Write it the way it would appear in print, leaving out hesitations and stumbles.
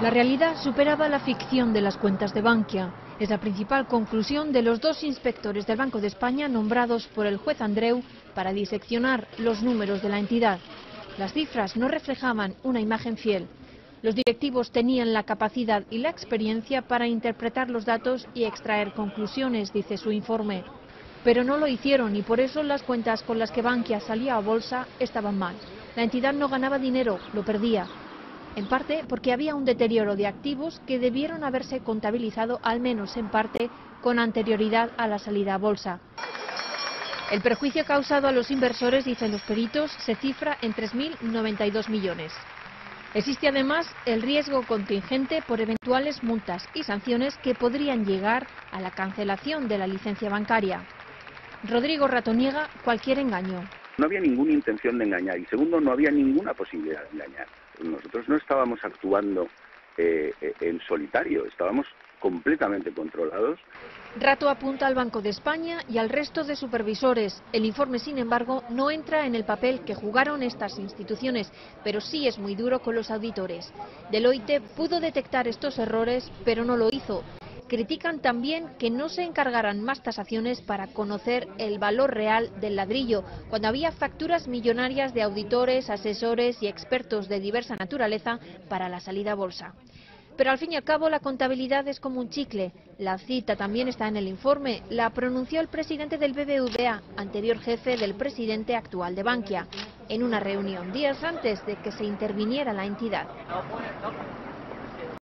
La realidad superaba la ficción de las cuentas de Bankia. Es la principal conclusión de los dos inspectores del Banco de España nombrados por el juez Andreu para diseccionar los números de la entidad. Las cifras no reflejaban una imagen fiel. Los directivos tenían la capacidad y la experiencia para interpretar los datos y extraer conclusiones, dice su informe. Pero no lo hicieron y por eso las cuentas con las que Bankia salía a bolsa estaban mal. La entidad no ganaba dinero, lo perdía. En parte porque había un deterioro de activos que debieron haberse contabilizado, al menos en parte, con anterioridad a la salida a bolsa. El perjuicio causado a los inversores, dicen los peritos, se cifra en 3.092 millones. Existe además el riesgo contingente por eventuales multas y sanciones que podrían llegar a la cancelación de la licencia bancaria. Rodrigo Rato niega cualquier engaño. No había ninguna intención de engañar y segundo, no había ninguna posibilidad de engañar. Nosotros no estábamos actuando en solitario, estábamos completamente controlados. Rato apunta al Banco de España y al resto de supervisores. El informe, sin embargo, no entra en el papel que jugaron estas instituciones, pero sí es muy duro con los auditores. Deloitte pudo detectar estos errores, pero no lo hizo. Critican también que no se encargaran más tasaciones para conocer el valor real del ladrillo, cuando había facturas millonarias de auditores, asesores y expertos de diversa naturaleza para la salida a bolsa. Pero al fin y al cabo la contabilidad es como un chicle. La cita también está en el informe. La pronunció el presidente del BBVA, anterior jefe del presidente actual de Bankia, en una reunión días antes de que se interviniera la entidad.